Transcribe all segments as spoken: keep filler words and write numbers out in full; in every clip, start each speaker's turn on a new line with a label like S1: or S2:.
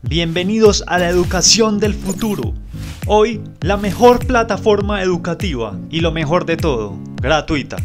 S1: Bienvenidos a la educación del futuro. Hoy, la mejor plataforma educativa y lo mejor de todo, gratuita.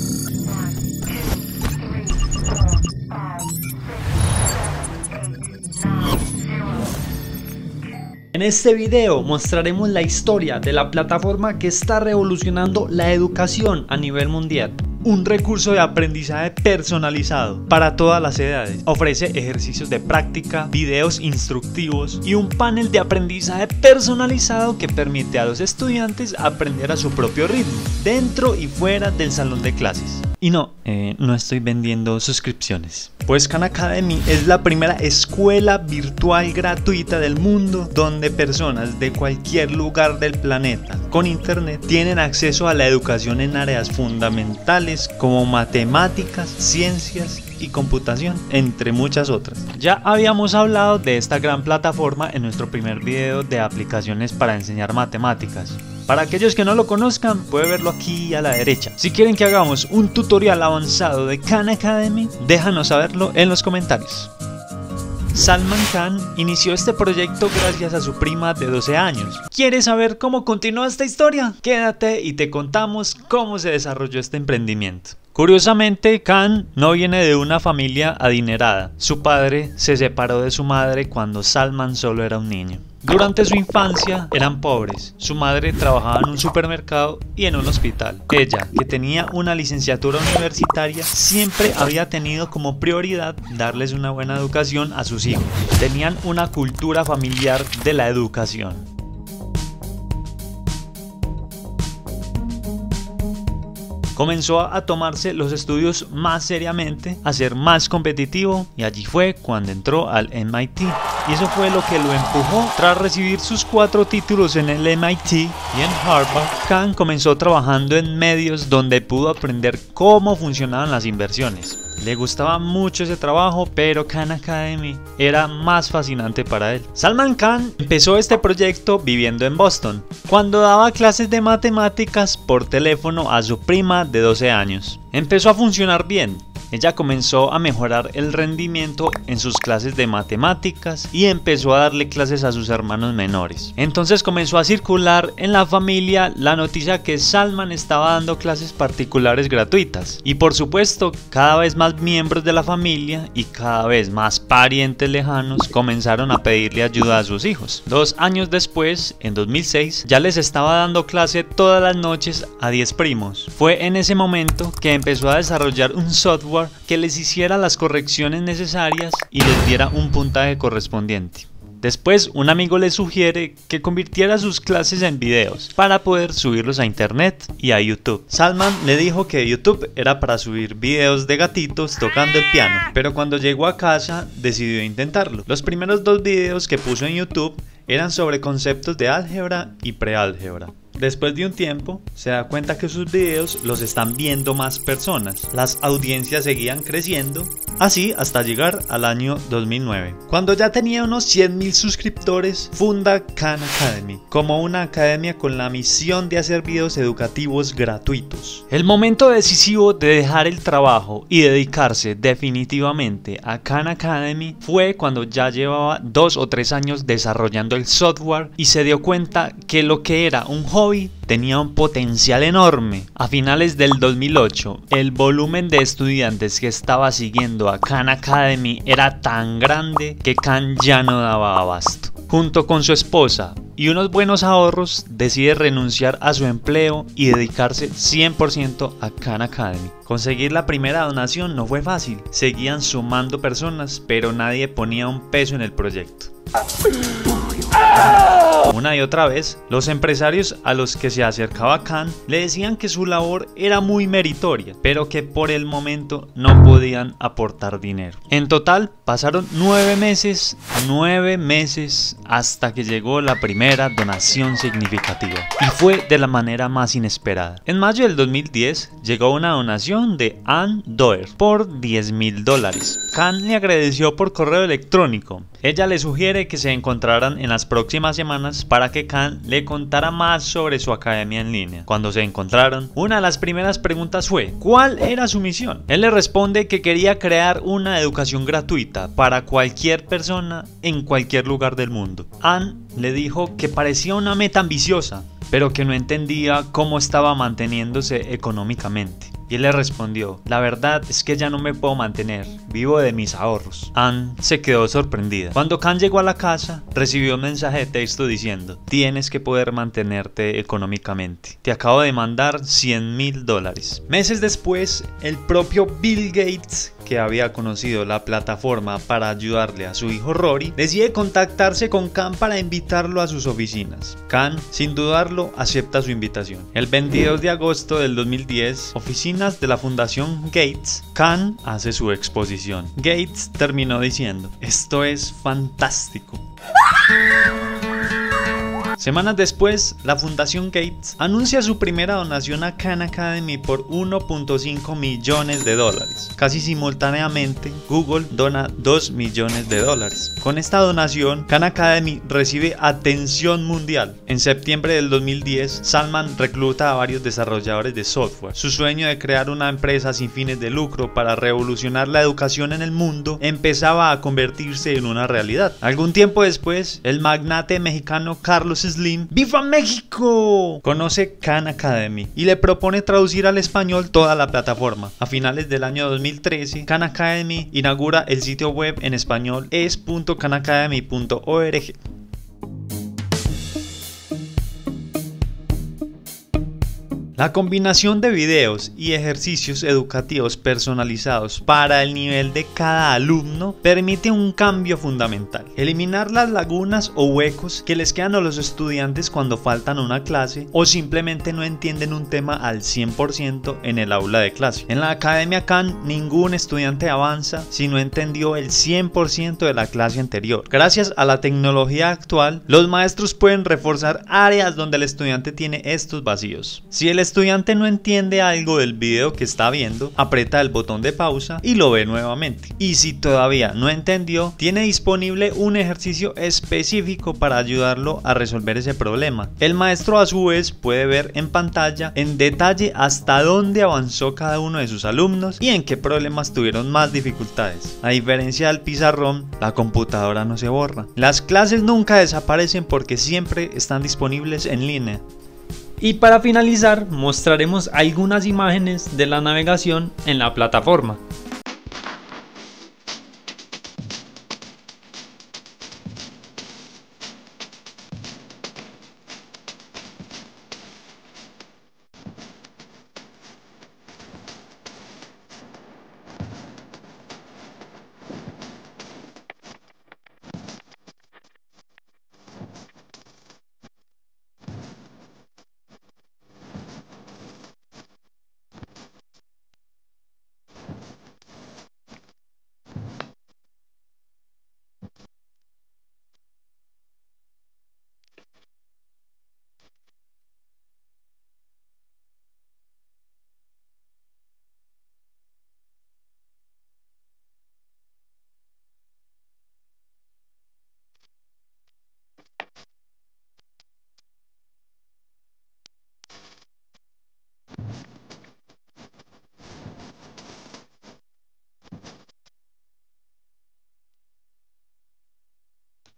S1: En este video mostraremos la historia de la plataforma que está revolucionando la educación a nivel mundial. Un recurso de aprendizaje personalizado para todas las edades. Ofrece ejercicios de práctica, videos instructivos y un panel de aprendizaje personalizado que permite a los estudiantes aprender a su propio ritmo, dentro y fuera del salón de clases. Y no, eh, no estoy vendiendo suscripciones. Pues Khan Academy es la primera escuela virtual gratuita del mundo donde personas de cualquier lugar del planeta con internet tienen acceso a la educación en áreas fundamentales como matemáticas, ciencias y computación, entre muchas otras. Ya habíamos hablado de esta gran plataforma en nuestro primer video de aplicaciones para enseñar matemáticas. Para aquellos que no lo conozcan, puede verlo aquí a la derecha. Si quieren que hagamos un tutorial avanzado de Khan Academy, déjanos saberlo en los comentarios. Salman Khan inició este proyecto gracias a su prima de doce años. ¿Quieres saber cómo continúa esta historia? Quédate y te contamos cómo se desarrolló este emprendimiento. Curiosamente, Khan no viene de una familia adinerada. Su padre se separó de su madre cuando Salman solo era un niño. Durante su infancia eran pobres, su madre trabajaba en un supermercado y en un hospital. Ella, que tenía una licenciatura universitaria, siempre había tenido como prioridad darles una buena educación a sus hijos. Tenían una cultura familiar de la educación. Comenzó a tomarse los estudios más seriamente, a ser más competitivo, y allí fue cuando entró al M I T. Y eso fue lo que lo empujó. Tras recibir sus cuatro títulos en el M I T y en Harvard, Khan comenzó trabajando en medios donde pudo aprender cómo funcionaban las inversiones. Le gustaba mucho ese trabajo, pero Khan Academy era más fascinante para él. Salman Khan empezó este proyecto viviendo en Boston, cuando daba clases de matemáticas por teléfono a su prima de doce años. Empezó a funcionar bien. Ella comenzó a mejorar el rendimiento en sus clases de matemáticas y empezó a darle clases a sus hermanos menores. Entonces comenzó a circular en la familia la noticia que Salman estaba dando clases particulares gratuitas. Y por supuesto, cada vez más miembros de la familia y cada vez más parientes lejanos comenzaron a pedirle ayuda a sus hijos. Dos años después, en dos mil seis, ya les estaba dando clase todas las noches a diez primos. Fue en ese momento que empezó a desarrollar un software que les hiciera las correcciones necesarias y les diera un puntaje correspondiente. Después, un amigo le sugiere que convirtiera sus clases en videos para poder subirlos a internet y a YouTube. Salman le dijo que YouTube era para subir videos de gatitos tocando el piano, pero cuando llegó a casa decidió intentarlo. Los primeros dos videos que puso en YouTube eran sobre conceptos de álgebra y preálgebra. Después de un tiempo, se da cuenta que sus videos los están viendo más personas. Las audiencias seguían creciendo, así hasta llegar al año dos mil nueve. Cuando ya tenía unos cien mil suscriptores, funda Khan Academy como una academia con la misión de hacer videos educativos gratuitos. El momento decisivo de dejar el trabajo y dedicarse definitivamente a Khan Academy fue cuando ya llevaba dos o tres años desarrollando el software y se dio cuenta que lo que era un hobby tenía un potencial enorme. A finales del dos mil ocho, el volumen de estudiantes que estaba siguiendo a Khan Academy era tan grande que Khan ya no daba abasto. Junto con su esposa y unos buenos ahorros, decide renunciar a su empleo y dedicarse cien por ciento a Khan Academy. Conseguir la primera donación no fue fácil. Seguían sumando personas, pero nadie ponía un peso en el proyecto. Una y otra vez, los empresarios a los que se acercaba Khan le decían que su labor era muy meritoria, pero que por el momento no podían aportar dinero. En total, pasaron nueve meses, nueve meses hasta que llegó la primera donación significativa. Y fue de la manera más inesperada. En mayo del dos mil diez llegó una donación información de Ann Doerr por diez mil dólares. Khan le agradeció por correo electrónico. Ella le sugiere que se encontraran en las próximas semanas para que Khan le contara más sobre su academia en línea. Cuando se encontraron, una de las primeras preguntas fue ¿cuál era su misión? Él le responde que quería crear una educación gratuita para cualquier persona en cualquier lugar del mundo. Ann le dijo que parecía una meta ambiciosa, pero que no entendía cómo estaba manteniéndose económicamente. Y él le respondió, la verdad es que ya no me puedo mantener, vivo de mis ahorros. Ann se quedó sorprendida. Cuando Khan llegó a la casa, recibió un mensaje de texto diciendo, tienes que poder mantenerte económicamente. Te acabo de mandar cien mil dólares. Meses después, el propio Bill Gates, que había conocido la plataforma para ayudarle a su hijo Rory, decide contactarse con Khan para invitarlo a sus oficinas. Khan, sin dudarlo, acepta su invitación. El veintidós de agosto del dos mil diez, oficinas de la Fundación Gates, Khan hace su exposición. Gates terminó diciendo, esto es fantástico. Semanas después, la Fundación Gates anuncia su primera donación a Khan Academy por uno punto cinco millones de dólares. Casi simultáneamente, Google dona dos millones de dólares. Con esta donación, Khan Academy recibe atención mundial. En septiembre del dos mil diez, Salman recluta a varios desarrolladores de software. Su sueño de crear una empresa sin fines de lucro para revolucionar la educación en el mundo empezaba a convertirse en una realidad. Algún tiempo después, el magnate mexicano Carlos Slim, ¡Viva México!, conoce Khan Academy y le propone traducir al español toda la plataforma. A finales del año dos mil trece, Khan Academy inaugura el sitio web en español es punto khan academy punto org. La combinación de videos y ejercicios educativos personalizados para el nivel de cada alumno permite un cambio fundamental. Eliminar las lagunas o huecos que les quedan a los estudiantes cuando faltan a una clase o simplemente no entienden un tema al cien por ciento en el aula de clase. En la Academia Khan, ningún estudiante avanza si no entendió el cien por ciento de la clase anterior. Gracias a la tecnología actual, los maestros pueden reforzar áreas donde el estudiante tiene estos vacíos. Si el estudiante no entiende algo del video que está viendo, aprieta el botón de pausa y lo ve nuevamente. Y si todavía no entendió, tiene disponible un ejercicio específico para ayudarlo a resolver ese problema. El maestro a su vez puede ver en pantalla en detalle hasta dónde avanzó cada uno de sus alumnos y en qué problemas tuvieron más dificultades. A diferencia del pizarrón, la computadora no se borra. Las clases nunca desaparecen porque siempre están disponibles en línea.
S2: Y para finalizar, mostraremos algunas imágenes de la navegación en la plataforma.